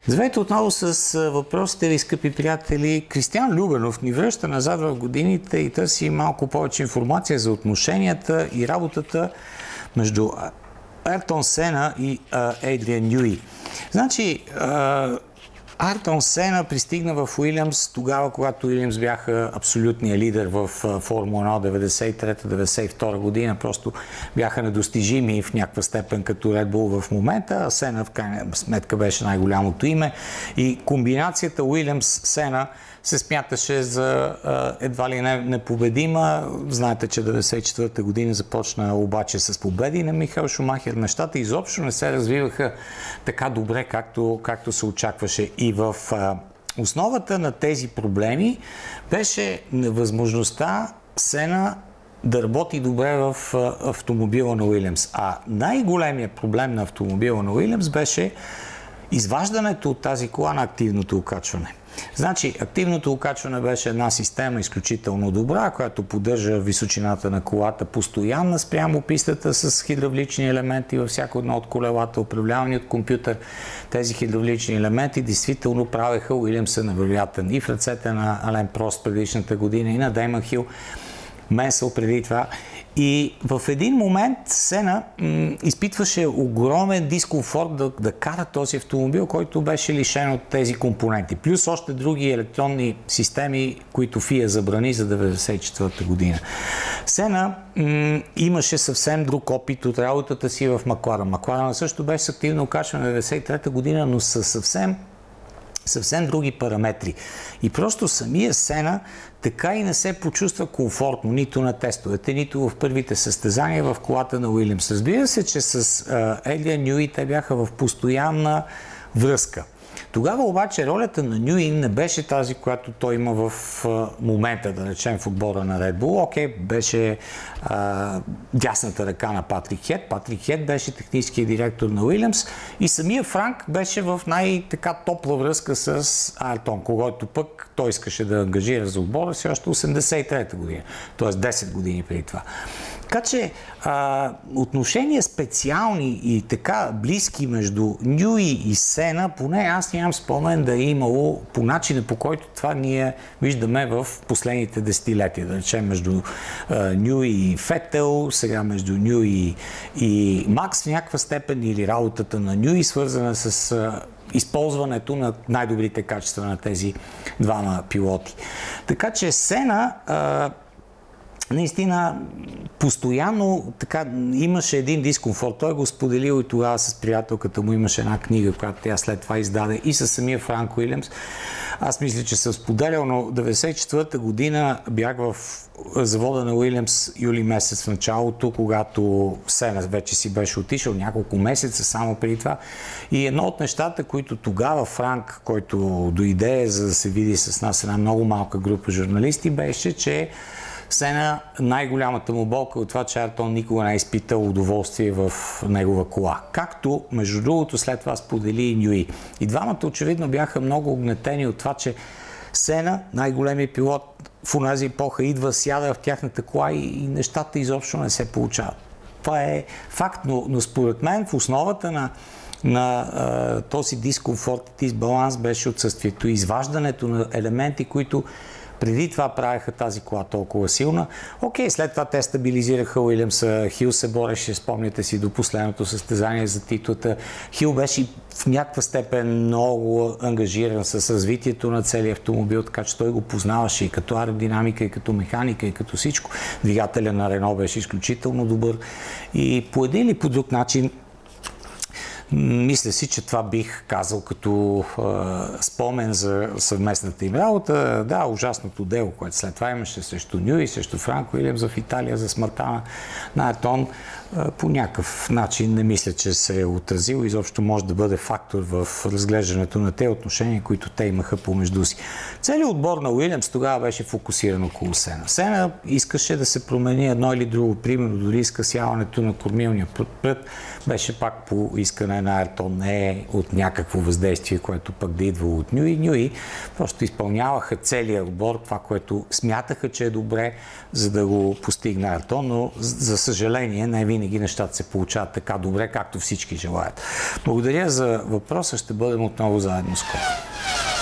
Здравейте отново с въпросите ви, скъпи приятели. Кристиан Любенов ни връща назад в годините и търси малко повече информация за отношенията и работата между Айртон Сена и Ейдриан Нюи. Значи, Айртон Сена пристигна в Уилямс тогава, когато Уилямс бяха абсолютния лидер в Формула 1 93-92 година. Просто бяха недостижими в някаква степен като Red Bull в момента, а Сена в крайна сметка беше най-голямото име. И комбинацията Уилямс-Сена се смяташе за едва ли непобедима. Знаете, че 1994 година започна обаче с победи на Михаел Шумахер. Нещата изобщо не се развиваха така добре, както се очакваше. И в основата на тези проблеми беше невъзможността Сена да работи добре в автомобила на Уилямс. А най-големият проблем на автомобила на Уилямс беше изваждането от тази кола на активното окачване. Значи, активното окачване беше една система изключително добра, която поддържа височината на колата постоянна спрямо пистата с хидравлични елементи във всяко едно от колелата, управлявани от компютър. Тези хидравлични елементи действително правеха Уилямса невероятен и в ръцете на Ален Прост предишната година и на Деймън Хил, Менсъл преди това. И в един момент Сена изпитваше огромен дискомфорт да кара този автомобил, който беше лишен от тези компоненти. Плюс още други електронни системи, които FIA забрани за 1994 година. Сена имаше съвсем друг опит от работата си в Макларен. Макларен също беше с активно окачване в 1993 година, но със съвсем други параметри. И просто самия Сена така и не се почувства комфортно нито на тестовете, нито в първите състезания в колата на Уилямс. Разбира се, че с Ейдриан Нюи те бяха в постоянна връзка. Тогава обаче ролята на Нюи не беше тази, която той има в момента, да речем, в отбора на Red Bull. Окей, беше дясната ръка на Патрик Хед. Патрик Хед беше техническия директор на Уилямс и самия Франк беше в най-така топла връзка с Айртон, когато пък той искаше да ангажира за отбора си още 1983 година, т.е. 10 години преди това. Така че отношения специални и така близки между Нюи и Сена, поне аз нямам спомен да е имало по начина, по който това ние виждаме в последните десетилетия. Да речем между Нюи и Фетел, сега между Нюи и Макс в някаква степен, или работата на Нюи, свързана с използването на най-добрите качества на тези двама пилоти. Така че Сена наистина постоянно така имаше един дискомфорт. Той го споделил и тогава с приятелката му, имаше една книга, която тя след това издаде, и със самия Франк Уилямс. Аз мисля, че съм споделял, но 1994 година бях в завода на Уилямс юли месец в началото, когато Сена вече си беше отишъл няколко месеца само преди това. И едно от нещата, които тогава Франк, който дойде за да се види с нас една много малка група журналисти, беше, че Сена, най-голямата му болка от това, че Айртон никога не е изпитал удоволствие в негова кола. Както, между другото, след това сподели и Нюи. И двамата очевидно бяха много огнетени от това, че Сена, най-големият пилот в онази епоха, идва, сяда в тяхната кола и нещата изобщо не се получават. Това е факт, но според мен в основата на този дискомфорт и дисбаланс беше отсъствието и изваждането на елементи, които преди това правеха тази кола толкова силна. Окей, след това те стабилизираха Уилямса. Хил се бореше, спомняте си, до последното състезание за титлата. Хил беше в някаква степен много ангажиран с развитието на целия автомобил, така че той го познаваше и като аеродинамика, и като механика, и като всичко. Двигателя на Рено беше изключително добър. И по един или по друг начин мисля си, че това бих казал като спомен за съвместната им работа. Да, ужасното дело, което след това имаше срещу Нюи, срещу Франк Уилямс в Италия за смъртта на Айртон, по някакъв начин не мисля, че се е отразил. Изобщо може да бъде фактор в разглеждането на тези отношения, които те имаха помежду си. Целият отбор на Уилямс тогава беше фокусиран около Сена. Сена искаше да се промени едно или друго. Примерно, дори изкъсяването на кормилния прът беше пак по искане спечелване на Айртон не е от някакво въздействие, което пък да идва от Нюи. Нюи просто изпълняваха целият отбор, това, което смятаха, че е добре, за да го постигне Айртон, но за съжаление не винаги нещата се получават така добре, както всички желаят. Благодаря за въпроса, ще бъдем отново заедно скоро.